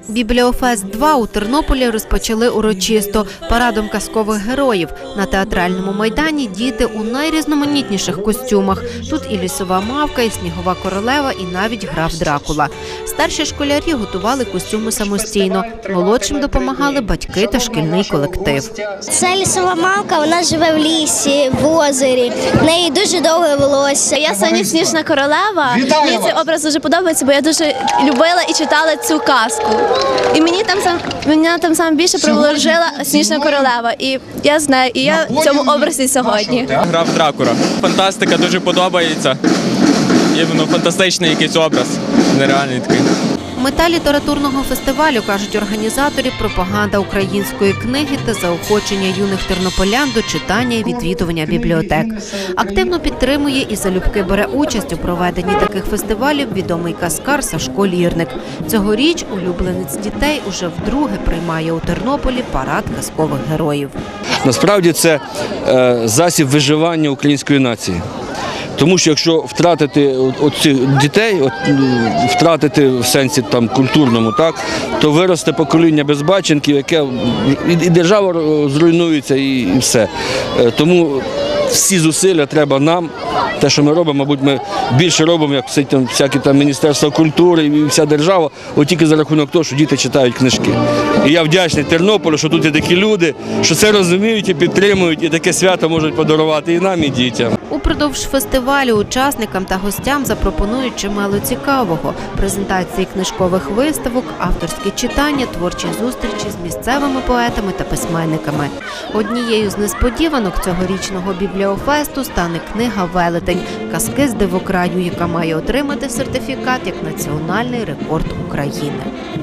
Бібліофест-2 у Тернополі розпочали урочисто парадом казкових героїв. На театральному майдані діти у найрізноманітніших костюмах. Тут і лісова мавка, і снігова королева, і навіть граф Дракула. Старші школярі готували костюми самостійно. Молодшим допомагали батьки та шкільний колектив. Це лісова мавка, вона живе в лісі, в озері. В неї дуже довге волосся. Я Соня Сніжна королева. Мені цей образ дуже подобається, бо я дуже любила і читала цю казку. І мені там саме більше приворожила Сніжна королева. І я знаю, і я в цьому образі сьогодні. Граф Дракула. Фантастика дуже подобається. Іменно фантастичний якийсь образ, нереальний такий. Мета літературного фестивалю, кажуть організаторі, пропаганда української книги та заохочення юних тернополян до читання і відвідування бібліотек. Активно підтримує і залюбки бере участь у проведенні таких фестивалів відомий казкар Сашко Лірник. Цьогоріч улюбленець дітей уже вдруге приймає у Тернополі парад казкових героїв. Насправді це засіб виживання української нації. Тому що якщо втратити цих дітей, втратити в сенсі там культурному, так, то виросте покоління безбаченків, яке і держава зруйнується, і все. Тому всі зусилля треба нам. Те, що ми робимо, мабуть, ми більше робимо, як всякі там Міністерство культури і вся держава, от тільки за рахунок того, що діти читають книжки. І я вдячний Тернополю, що тут є такі люди, що це розуміють і підтримують, і таке свято можуть подарувати і нам, і дітям. Упродовж фестивалю учасникам та гостям запропонують чимало цікавого. Презентації книжкових виставок, авторські читання, творчі зустрічі з місцевими поетами та письменниками. Однією з несподіванок цьогорічного бібліофесту стане книга «Велетень. Казки з дивокраю», яка має отримати сертифікат як національний рекорд України.